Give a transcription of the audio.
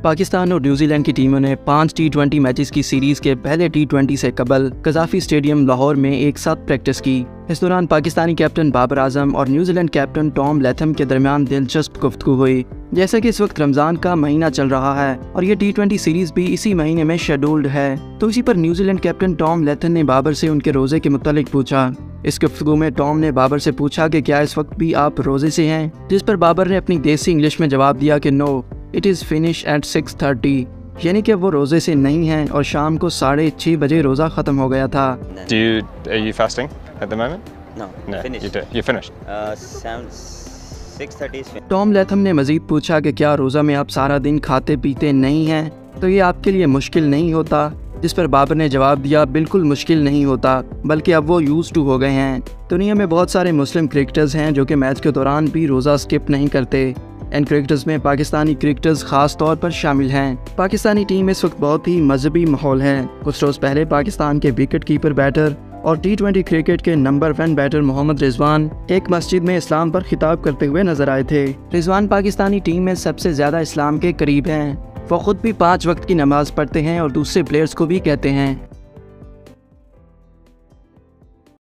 पाकिस्तान और न्यूजीलैंड की टीमों ने 5 टी20 मैचेस की सीरीज के पहले टी20 से कबल कज़ाफ़ी स्टेडियम लाहौर में एक साथ प्रैक्टिस की। इस दौरान पाकिस्तानी कैप्टन बाबर आजम और न्यूजीलैंड कैप्टन टॉम लैथम के दरमियान दिलचस्प गुफ्तगू हुई। जैसा कि इस वक्त रमज़ान का महीना चल रहा है और ये टी20 सीरीज भी इसी महीने में शेड्यूल्ड है, तो इसी पर न्यूजीलैंड कैप्टन टॉम लैथम ने बाबर से उनके रोज़े के मुतालिक पूछा। इस गुफ्तगू में टॉम ने बाबर से पूछा कि क्या इस वक्त भी आप रोज़े से हैं, जिस पर बाबर ने अपनी देसी इंग्लिश में जवाब दिया कि no, it is finish at 6:30, यानी कि वो रोज़े से नहीं हैं और शाम को 6:30 बजे रोज़ा ख़त्म हो गया था। Are you fasting at the moment? No, finished. You finished. 6:30 is finished. Tom Latham ने मज़ीद पूछा कि क्या रोज़ा में आप सारा दिन खाते पीते नहीं हैं, तो ये आपके लिए मुश्किल नहीं होता, जिस पर बाबर ने जवाब दिया बिल्कुल मुश्किल नहीं होता, बल्कि अब वो यूज़ टू हो गए हैं। दुनिया में बहुत सारे मुस्लिम क्रिकेटर्स हैं जो कि मैच के दौरान भी रोज़ा स्किप नहीं करते। इन क्रिकेटर्स में पाकिस्तानी क्रिकेटर्स खास तौर पर शामिल हैं। पाकिस्तानी टीम इस वक्त बहुत ही मजहबी माहौल है। कुछ रोज़ पहले पाकिस्तान के विकेट कीपर बैटर और टी20 क्रिकेट के नंबर 1 बैटर मोहम्मद रिजवान एक मस्जिद में इस्लाम पर खिताब करते हुए नजर आए थे। रिजवान पाकिस्तानी टीम में सबसे ज़्यादा इस्लाम के करीब हैं। वो खुद भी 5 वक्त की नमाज पढ़ते हैं और दूसरे प्लेयर्स को भी कहते हैं